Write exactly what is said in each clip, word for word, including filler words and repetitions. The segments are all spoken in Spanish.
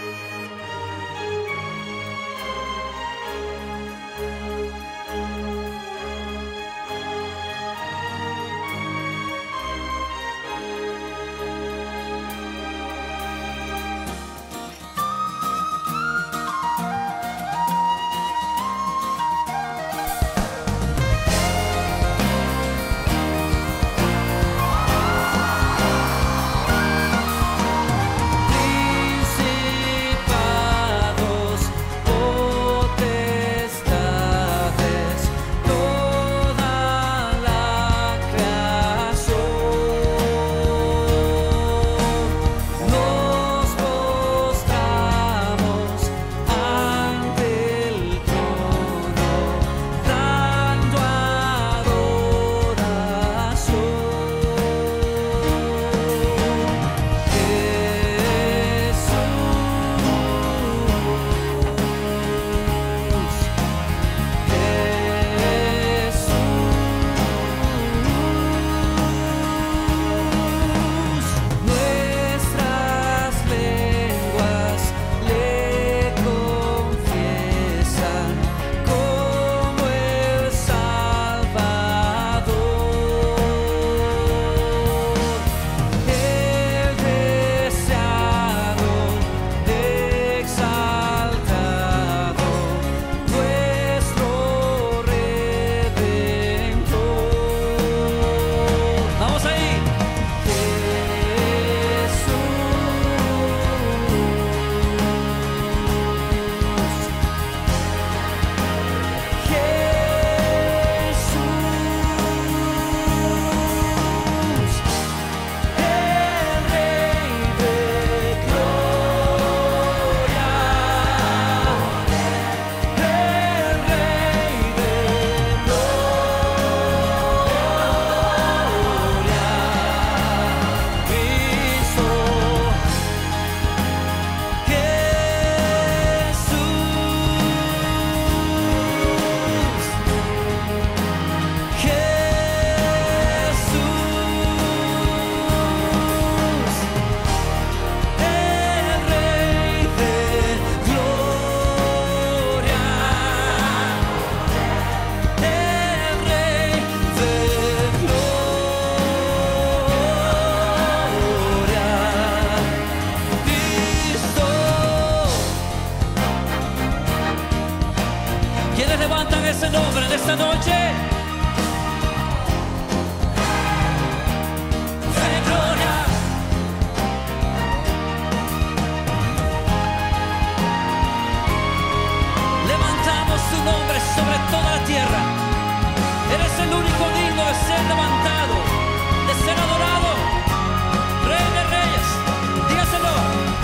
ese nombre en esta noche. De gloria. Levantamos tu nombre sobre toda la tierra. Eres el único digno de ser levantado, de ser adorado. Rey de reyes, dígaselo.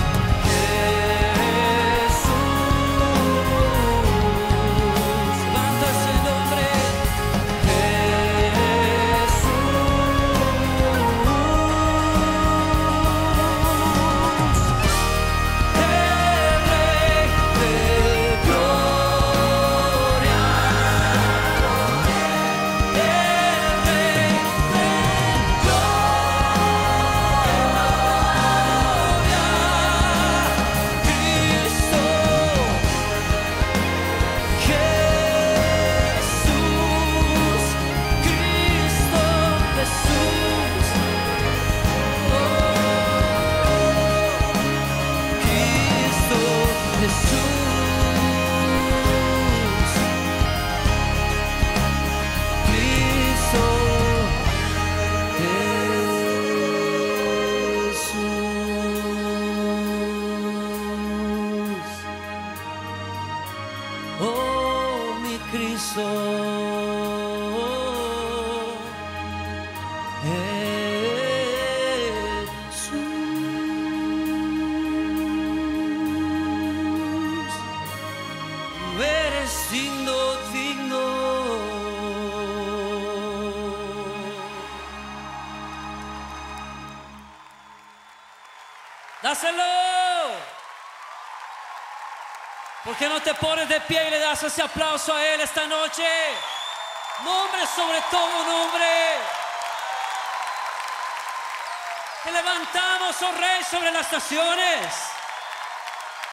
Cristo, Jesús, eres digno, digno. Dáselo. ¿Por qué no te pones de pie y le das ese aplauso a Él esta noche? Nombre sobre todo nombre. Te levantamos, oh Rey, sobre las naciones.